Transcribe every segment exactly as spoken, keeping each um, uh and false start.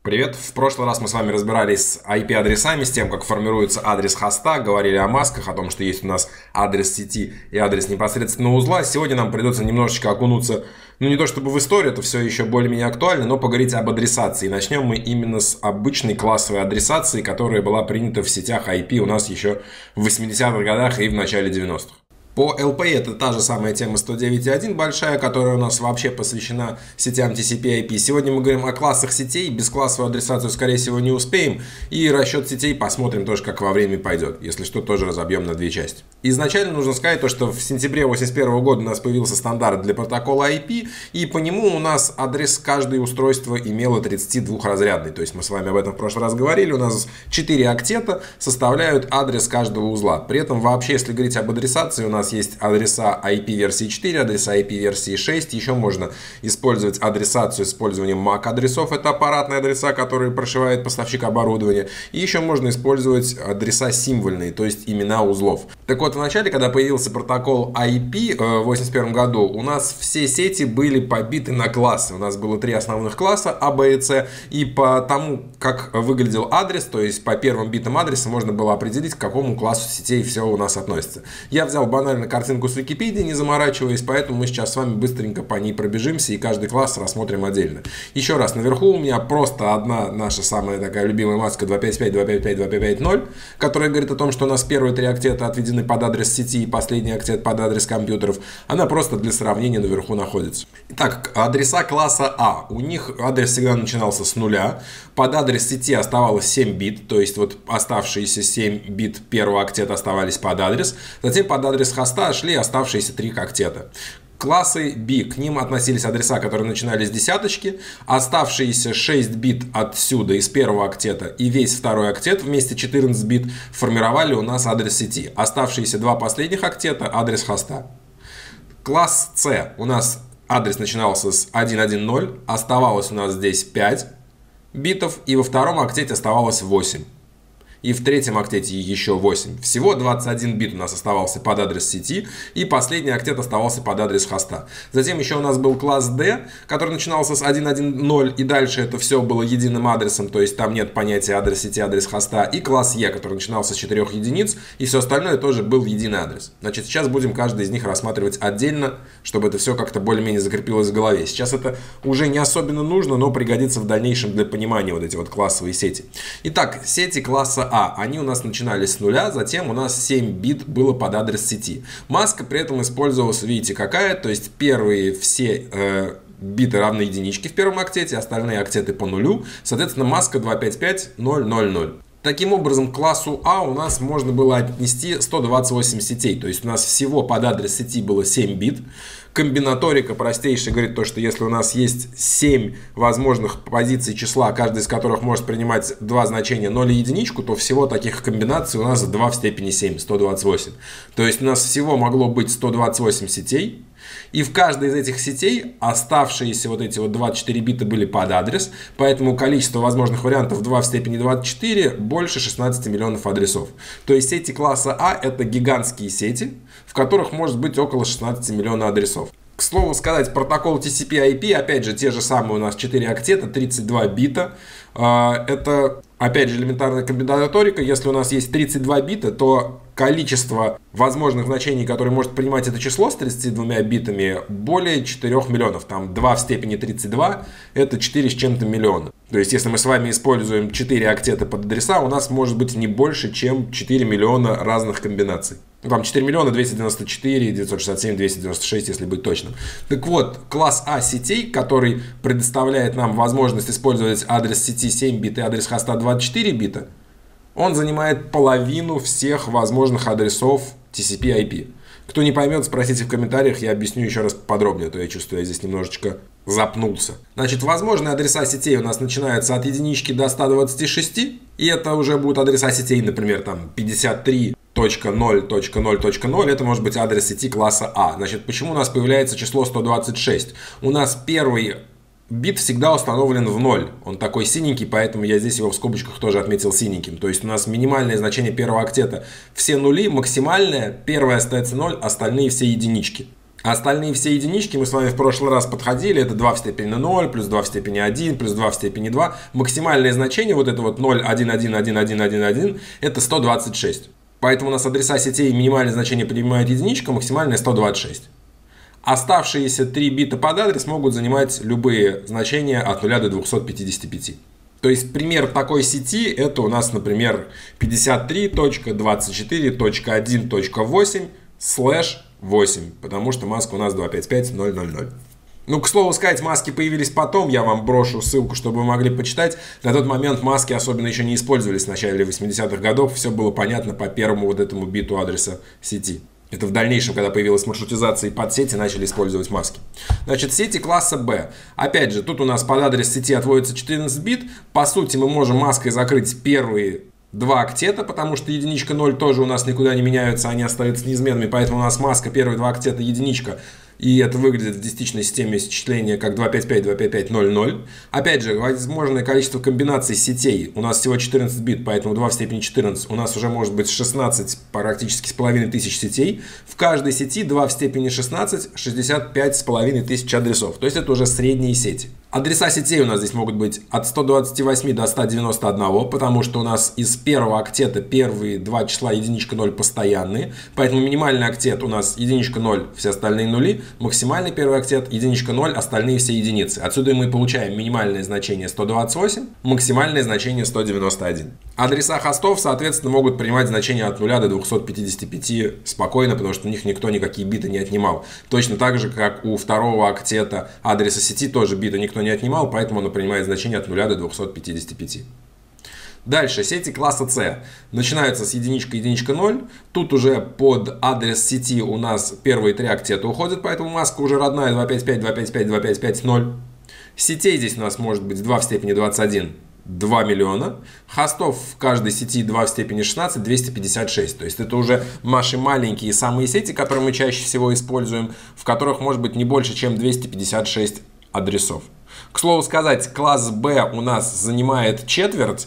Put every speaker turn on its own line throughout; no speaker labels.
Привет! В прошлый раз мы с вами разбирались с ай пи-адресами, с тем, как формируется адрес хоста, говорили о масках, о том, что есть у нас адрес сети и адрес непосредственно узла. Сегодня нам придется немножечко окунуться, ну не то чтобы в историю, это все еще более-менее актуально, но поговорить об адресации. И начнем мы именно с обычной классовой адресации, которая была принята в сетях ай пи у нас еще в восьмидесятых годах и в начале девяностых. По эл пи это та же самая тема сто девять точка один большая, которая у нас вообще посвящена сетям ти си пи ай пи. Сегодня мы говорим о классах сетей, без классовую адресацию скорее всего не успеем. И расчет сетей посмотрим тоже, как во времени пойдет. Если что, тоже разобьем на две части. Изначально нужно сказать то, что в сентябре восемьдесят первого года у нас появился стандарт для протокола ай пи. И по нему у нас адрес каждое устройство имело тридцатидвухразрядный. То есть мы с вами об этом в прошлый раз говорили. У нас четыре октета составляют адрес каждого узла. При этом вообще, если говорить об адресации, у нас У нас есть адреса ай пи версии четыре, адреса ай пи версии шесть. Еще можно использовать адресацию с использованием мак адресов. Это аппаратные адреса, которые прошивает поставщик оборудования. И еще можно использовать адреса символьные, то есть имена узлов. Так вот, в начале, когда появился протокол ай пи в восемьдесят первом году, у нас все сети были побиты на классы. У нас было три основных класса А, Б и С. И по тому, как выглядел адрес, то есть по первым битам адреса, можно было определить, к какому классу сетей все у нас относится. Я взял банально картинку с Википедии, не заморачиваясь, поэтому мы сейчас с вами быстренько по ней пробежимся и каждый класс рассмотрим отдельно. Еще раз, наверху у меня просто одна наша самая такая любимая маска два пять пять, два пять пять, два пять пять ноль, которая говорит о том, что у нас первые три октета отведены под адрес сети и последний октет под адрес компьютеров. Она просто для сравнения наверху находится. Итак, адреса класса А. У них адрес всегда начинался с нуля. Под адрес сети оставалось семь бит, то есть вот оставшиеся семь бит первого октета оставались под адрес. Затем под адрес хоста шли оставшиеся три октета. Классы B, к ним относились адреса, которые начинались с десяточки, оставшиеся шесть бит отсюда из первого октета и весь второй октет вместе четырнадцать бит формировали у нас адрес сети. Оставшиеся два последних октета адрес хоста. Класс C, у нас адрес начинался с сто десять, оставалось у нас здесь пять битов и во втором октете оставалось восемь. И в третьем октете еще восемь. Всего двадцать один бит у нас оставался под адрес сети, и последний октет оставался под адрес хоста. Затем еще у нас был класс D, который начинался с сто десять, и дальше это все было единым адресом, то есть там нет понятия адрес сети, адрес хоста. И класс E, который начинался с четырёх единиц, и все остальное тоже был единый адрес. Значит, сейчас будем каждый из них рассматривать отдельно, чтобы это все как-то более-менее закрепилось в голове. Сейчас это уже не особенно нужно, но пригодится в дальнейшем для понимания вот эти вот классовые сети. Итак, сети класса А, они у нас начинались с нуля, затем у нас семь бит было под адрес сети. Маска при этом использовалась, видите, какая, то есть первые все э, биты равны единичке в первом октете, остальные октеты по нулю, соответственно маска два пять пять ноль ноль ноль. Таким образом, к классу А у нас можно было отнести сто двадцать восемь сетей, то есть у нас всего под адрес сети было семь бит. Комбинаторика простейшая говорит то, что если у нас есть семь возможных позиций числа, каждая из которых может принимать два значения ноль и единичку, то всего таких комбинаций у нас два в степени семь, сто двадцать восемь. То есть у нас всего могло быть сто двадцать восемь сетей. И в каждой из этих сетей оставшиеся вот эти вот двадцать четыре бита были под адрес, поэтому количество возможных вариантов два в степени двадцать четыре больше шестнадцати миллионов адресов. То есть сети класса А это гигантские сети, в которых может быть около шестнадцати миллионов адресов. К слову сказать, протокол ти си пи ай пи, опять же, те же самые у нас четыре октета, тридцать два бита. Это, опять же, элементарная комбинаторика. Если у нас есть тридцать два бита, то количество возможных значений, которые может принимать это число с тридцатью двумя битами, более четырёх миллионов. Там два в степени тридцать два, это четыре с чем-то миллиона. То есть, если мы с вами используем четыре октета под адреса, у нас может быть не больше, чем четыре миллиона разных комбинаций. Там четыре миллиона двести девяносто четыре, девятьсот шестьдесят семь, двести девяносто шесть, если быть точным. Так вот, класс А сетей, который предоставляет нам возможность использовать адрес сети семь бит и адрес хоста двадцать четыре бита, он занимает половину всех возможных адресов ти си пи ай пи. Кто не поймет, спросите в комментариях, я объясню еще раз подробнее, а то я чувствую, я здесь немножечко запнулся. Значит, возможные адреса сетей у нас начинаются от единички до ста двадцати шести, и это уже будут адреса сетей, например, там пятьдесят три точка ноль точка ноль точка ноль, это может быть адрес сети класса А. Значит, почему у нас появляется число сто двадцать шесть? У нас первый бит всегда установлен в ноль. Он такой синенький, поэтому я здесь его в скобочках тоже отметил синеньким. То есть у нас минимальное значение первого октета все нули, максимальное, первое остается ноль, остальные все единички. Остальные все единички мы с вами в прошлый раз подходили. Это два в степени ноль, плюс два в степени один, плюс два в степени два. Максимальное значение вот это вот ноль, один, один, один, один, один, один, это сто двадцать шесть. Поэтому у нас адреса сетей минимальное значение принимает единичка, максимальное сто двадцать шесть. Оставшиеся три бита под адрес могут занимать любые значения от нуля до двухсот пятидесяти пяти. То есть пример такой сети это у нас, например, пятьдесят три точка двадцать четыре точка один точка восемь слэш восемь, потому что маска у нас два пять пять ноль ноль ноль. Ну, к слову сказать, маски появились потом, я вам брошу ссылку, чтобы вы могли почитать. На тот момент маски особенно еще не использовались в начале восьмидесятых годов, все было понятно по первому вот этому биту адреса сети. Это в дальнейшем, когда появилась маршрутизация и подсети, начали использовать маски. Значит, сети класса B. Опять же, тут у нас под адрес сети отводится четырнадцать бит. По сути, мы можем маской закрыть первые два октета, потому что единичка ноль тоже у нас никуда не меняются, они остаются неизменными. Поэтому у нас маска первые два октета единичка. И это выглядит в десятичной системе счисления как два пять пять два пять пять ноль ноль. Опять же, возможное количество комбинаций сетей. У нас всего четырнадцать бит, поэтому два в степени четырнадцать. У нас уже может быть шестнадцать практически с половиной тысяч сетей. В каждой сети два в степени шестнадцать, шестьдесят пять с половиной тысяч адресов. То есть это уже средние сети. Адреса сетей у нас здесь могут быть от ста двадцати восьми до ста девяноста одного, потому что у нас из первого октета первые два числа единичка ноль постоянные. Поэтому минимальный октет у нас единичка ноль, все остальные нули. Максимальный первый октет единичка ноль, остальные все единицы. Отсюда мы получаем минимальное значение сто двадцать восемь, максимальное значение сто девяносто один. Адреса хостов, соответственно, могут принимать значения от нуля до двухсот пятидесяти пяти спокойно, потому что у них никто никакие биты не отнимал. Точно так же, как у второго октета адреса сети тоже биты никто не отнимал, поэтому он принимает значение от нуля до двухсот пятидесяти пяти. Дальше, сети класса C. Начинаются с единичка, единичка, ноль. Тут уже под адрес сети у нас первые три октета уходят, поэтому маска уже родная два пять пять два пять пять два пять пять ноль. Сетей здесь у нас может быть два в степени двадцать один, два миллиона. Хостов в каждой сети два в степени шестнадцать, двести пятьдесят шесть. То есть это уже наши маленькие самые сети, которые мы чаще всего используем, в которых может быть не больше, чем двести пятьдесят шесть адресов. К слову сказать, класс B у нас занимает четверть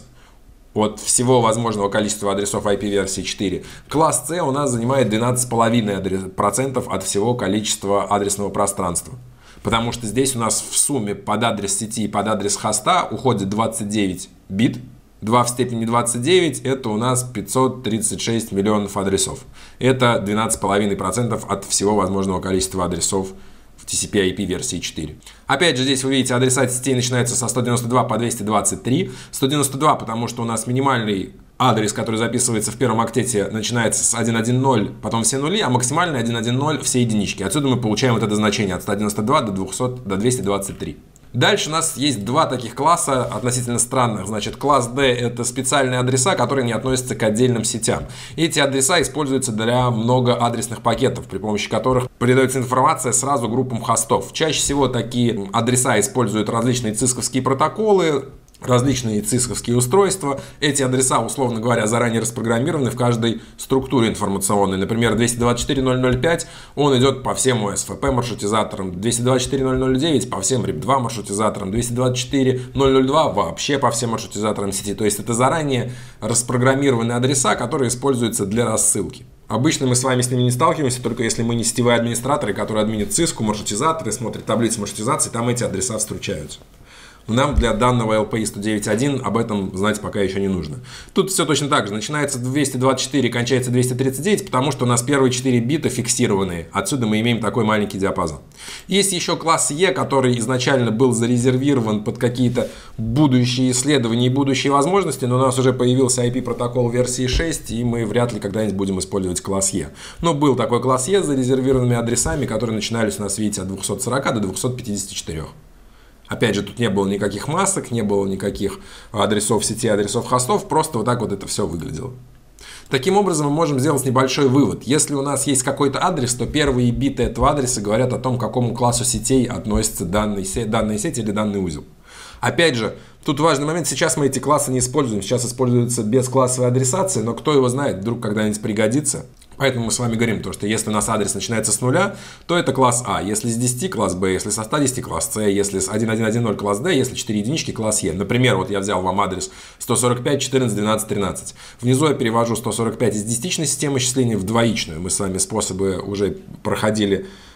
от всего возможного количества адресов ай пи-версии четыре. Класс C у нас занимает двенадцать целых пять десятых процента от всего количества адресного пространства. Потому что здесь у нас в сумме под адрес сети и под адрес хоста уходит двадцать девять бит. два в степени двадцать девять это у нас пятьсот тридцать шесть миллионов адресов. Это двенадцать целых пять десятых процента от всего возможного количества адресов в ти си пи ай пи версии четыре. Опять же, здесь вы видите, адреса сетей начинаются со ста девяноста двух по двести двадцать три. сто девяносто два, потому что у нас минимальный адрес, который записывается в первом октете, начинается с сто десять, потом все нули, а максимальный сто десять все единички. Отсюда мы получаем вот это значение от ста девяноста двух до двухсот, до двухсот двадцати трёх. Дальше у нас есть два таких класса относительно странных. Значит, класс D это специальные адреса, которые не относятся к отдельным сетям. Эти адреса используются для многоадресных пакетов, при помощи которых передается информация сразу группам хостов. Чаще всего такие адреса используют различные цисковские протоколы, различные цисковские устройства. Эти адреса, условно говоря, заранее распрограммированы в каждой структуре информационной. Например, двести двадцать четыре точка ноль ноль пять, он идет по всем о эс эф пи маршрутизаторам, двести двадцать четыре точка ноль ноль девять по всем рип два маршрутизаторам, двести двадцать четыре точка ноль ноль два вообще по всем маршрутизаторам сети. То есть это заранее распрограммированные адреса, которые используются для рассылки. Обычно мы с вами с ними не сталкиваемся, только если мы не сетевые администраторы, которые админят циску, маршрутизаторы, смотрят таблицы маршрутизации, там эти адреса встречаются. Нам для данного эл пи и сто девять точка один об этом знать пока еще не нужно. Тут все точно так же. Начинается двести двадцать четыре, кончается двести тридцать девять, потому что у нас первые четыре бита фиксированные. Отсюда мы имеем такой маленький диапазон. Есть еще класс E, который изначально был зарезервирован под какие-то будущие исследования и будущие возможности, но у нас уже появился ай пи-протокол версии шесть, и мы вряд ли когда-нибудь будем использовать класс E. Но был такой класс E с зарезервированными адресами, которые начинались у нас, видите, от двухсот сорока до двухсот пятидесяти четырёх. Опять же, тут не было никаких масок, не было никаких адресов сети, адресов хостов, просто вот так вот это все выглядело. Таким образом, мы можем сделать небольшой вывод. Если у нас есть какой-то адрес, то первые биты этого адреса говорят о том, к какому классу сетей относится данный сеть, данная сеть или данный узел. Опять же, тут важный момент, сейчас мы эти классы не используем, сейчас используется бесклассовая адресация, но кто его знает, вдруг когда-нибудь пригодится. Поэтому мы с вами говорим, то, что если у нас адрес начинается с нуля, то это класс А, если с десяти класс Б, если со ста десяти класс С, если с тысяча сто десять класс Д, если четыре единички класс Е. Например, вот я взял вам адрес сто сорок пять, четырнадцать, двенадцать, тринадцать. Внизу я перевожу сто сорок пять из десятичной системы счисления в двоичную. Мы с вами способы уже проходили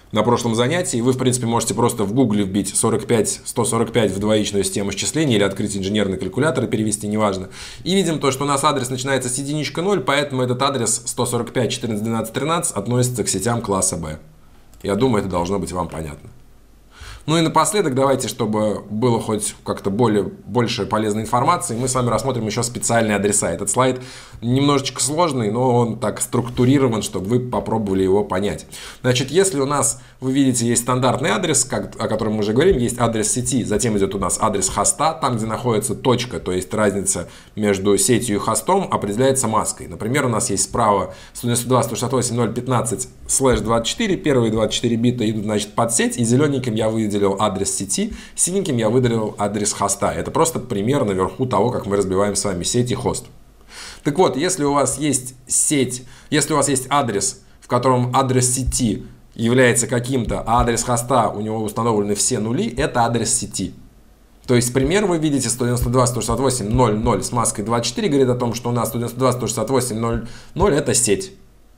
на прошлом занятии. Вы, в принципе, можете просто в гугле вбить сорок пять сто сорок пять в двоичную систему счисления или открыть инженерный калькулятор и перевести, неважно. И видим то, что у нас адрес начинается с единичка ноль, поэтому этот адрес сто сорок пять четырнадцать двенадцать тринадцать относится к сетям класса B. Я думаю, это должно быть вам понятно. Ну и напоследок, давайте, чтобы было хоть как-то более, больше полезной информации, мы с вами рассмотрим еще специальные адреса. Этот слайд немножечко сложный, но он так структурирован, чтобы вы попробовали его понять. Значит, если у нас, вы видите, есть стандартный адрес, как, о котором мы уже говорим, есть адрес сети, затем идет у нас адрес хоста, там, где находится точка, то есть разница между сетью и хостом, определяется маской. Например, у нас есть справа сто девяносто два сто шестьдесят восемь ноль пятнадцать слэш двадцать четыре, первые двадцать четыре бита идут, значит, под сеть, и зелененьким я выделил адрес сети, синеньким я выделил адрес хоста. Это просто пример наверху того, как мы разбиваем с вами сеть и хост. Так вот, если у вас есть сеть, если у вас есть адрес, в котором адрес сети является каким-то, а адрес хоста у него установлены все нули, это адрес сети. То есть, пример вы видите сто девяносто два сто шестьдесят восемь ноль ноль с маской двадцать четыре, говорит о том, что у нас сто девяносто два сто шестьдесят восемь ноль ноль это сеть.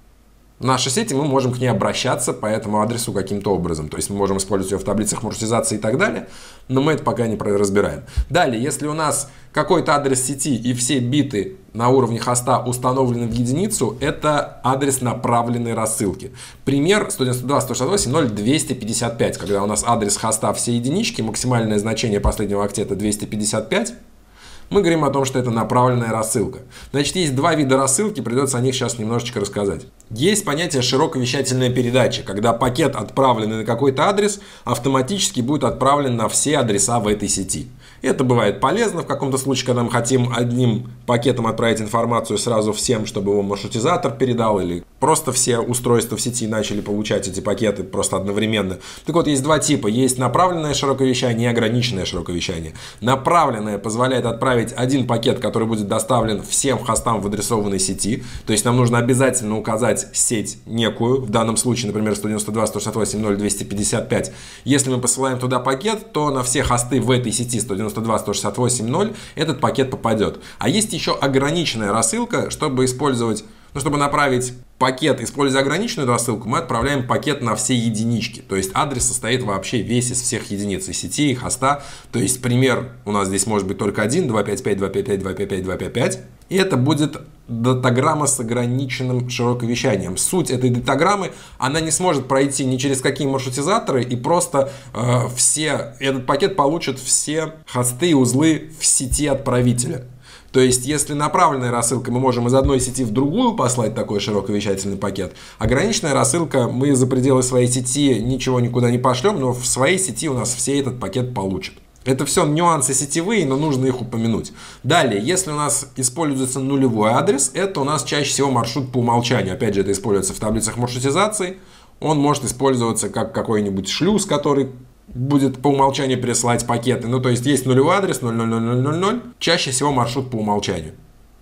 В нашей сети мы можем к ней обращаться по этому адресу каким-то образом. То есть мы можем использовать ее в таблицах маршрутизации и так далее, но мы это пока не разбираем. Далее, если у нас какой-то адрес сети и все биты на уровне хоста установлены в единицу, это адрес направленной рассылки. Пример сто девяносто два сто шестьдесят восемь ноль двести пятьдесят пять, когда у нас адрес хоста все единички, максимальное значение последнего октета двести пятьдесят пять. Мы говорим о том, что это направленная рассылка. Значит, есть два вида рассылки, придется о них сейчас немножечко рассказать. Есть понятие широковещательная передача, когда пакет, отправленный на какой-то адрес, автоматически будет отправлен на все адреса в этой сети. Это бывает полезно в каком-то случае, когда мы хотим одним пакетом отправить информацию сразу всем, чтобы его маршрутизатор передал, или просто все устройства в сети начали получать эти пакеты просто одновременно. Так вот, есть два типа. Есть направленное широковещание и ограниченное широковещание. Направленное позволяет отправить один пакет, который будет доставлен всем хостам в адресованной сети. То есть нам нужно обязательно указать сеть некую, в данном случае, например, сто девяносто два сто шестьдесят восемь ноль двести пятьдесят пять. Если мы посылаем туда пакет, то на все хосты в этой сети сто девяносто два сто шестьдесят восемь ноль этот пакет попадет. А есть еще ограниченная рассылка, чтобы использовать, ну, чтобы направить пакет, используя ограниченную рассылку, мы отправляем пакет на все единички. То есть адрес состоит вообще весь из всех единиц, и сети, и хоста. То есть пример у нас здесь может быть только один, два пять пять два пять пять два пять пять два пять пять. И это будет датаграмма с ограниченным широковещанием. Суть этой датаграммы, она не сможет пройти ни через какие маршрутизаторы, и просто э, все, этот пакет получат все хосты и узлы в сети отправителя. То есть, если направленная рассылка, мы можем из одной сети в другую послать такой широковещательный пакет. Ограниченная рассылка, мы за пределы своей сети ничего никуда не пошлем, но в своей сети у нас все этот пакет получат. Это все нюансы сетевые, но нужно их упомянуть. Далее, если у нас используется нулевой адрес, это у нас чаще всего маршрут по умолчанию. Опять же, это используется в таблицах маршрутизации. Он может использоваться как какой-нибудь шлюз, который будет по умолчанию пересылать пакеты. Ну, то есть, есть нулевой адрес ноль ноль ноль ноль ноль ноль, чаще всего маршрут по умолчанию.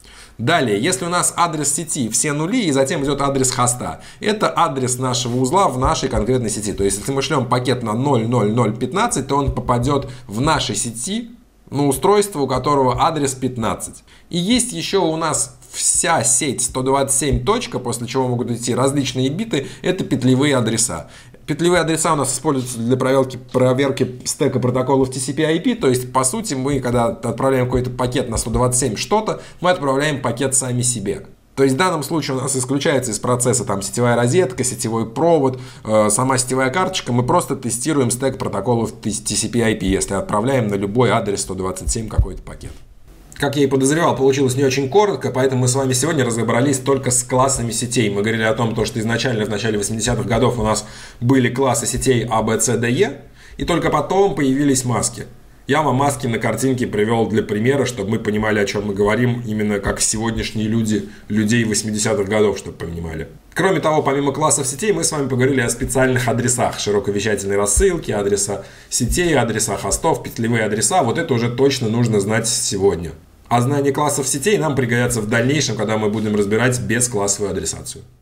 Далее, если у нас адрес сети все нули, и затем идет адрес хоста, это адрес нашего узла в нашей конкретной сети. То есть, если мы шлем пакет на ноль ноль ноль пятнадцать, то он попадет в нашей сети на устройство, у которого адрес пятнадцать. И есть еще у нас вся сеть сто двадцать семь точка, после чего могут идти различные биты, это петлевые адреса. Петлевые адреса у нас используются для проверки, проверки стека протоколов ти си пи ай пи, то есть, по сути, мы, когда отправляем какой-то пакет на сто двадцать семь что-то, мы отправляем пакет сами себе. То есть, в данном случае у нас исключается из процесса там сетевая розетка, сетевой провод, э, сама сетевая карточка. Мы просто тестируем стек протоколов ти си пи ай пи, если отправляем на любой адрес сто двадцать семь какой-то пакет. Как я и подозревал, получилось не очень коротко, поэтому мы с вами сегодня разобрались только с классами сетей. Мы говорили о том, что изначально в начале восьмидесятых годов у нас были классы сетей А, Б, С, Д, Е, и только потом появились маски. Я вам маски на картинке привел для примера, чтобы мы понимали, о чем мы говорим, именно как сегодняшние люди, людей восьмидесятых годов, чтобы понимали. Кроме того, помимо классов сетей, мы с вами поговорили о специальных адресах, широковещательной рассылки, адреса сетей, адреса хостов, петлевые адреса. Вот это уже точно нужно знать сегодня. А знание классов сетей нам пригодятся в дальнейшем, когда мы будем разбирать бесклассовую адресацию.